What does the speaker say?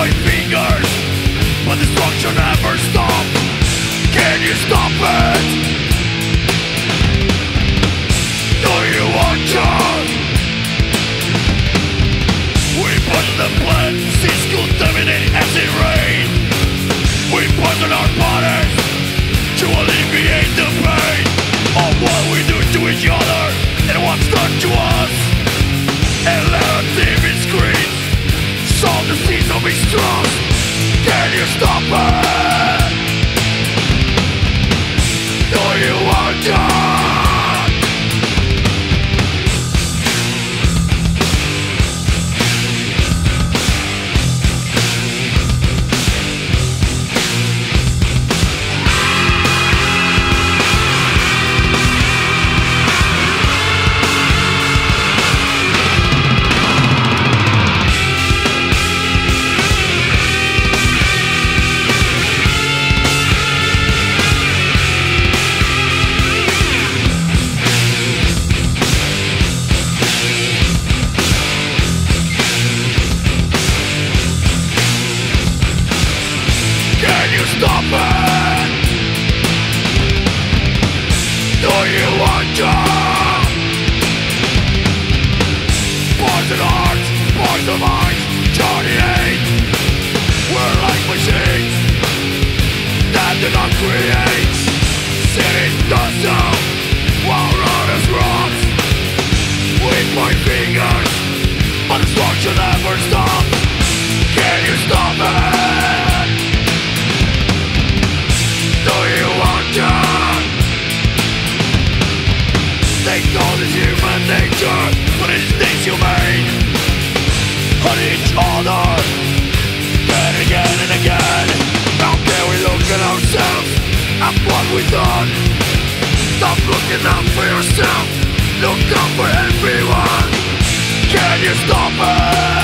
point fingers, but destruction never stops. Can you stop it? Do you want to? We put the blood, seeds contaminate acid rain. We poison our bodies to alleviate the pain of what we do to each other and what's done to us. And let our TV screens solve the seeds of mistrust. Can you stop it? Do you want to? Stop it! Do you want to? Poison hearts, poison minds, Johnny 8. We're like machines that do not create. Cities dust down while runners rot. We point fingers, but destruction never stops. Can you stop it? They call it human nature, but it's inhumane. On each other, again and again. How can we look at ourselves, at what we've done? Stop looking out for yourself, look out for everyone. Can you stop it?